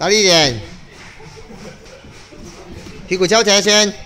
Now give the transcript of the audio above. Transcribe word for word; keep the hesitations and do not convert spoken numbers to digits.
大力一点，屁股翘起来先。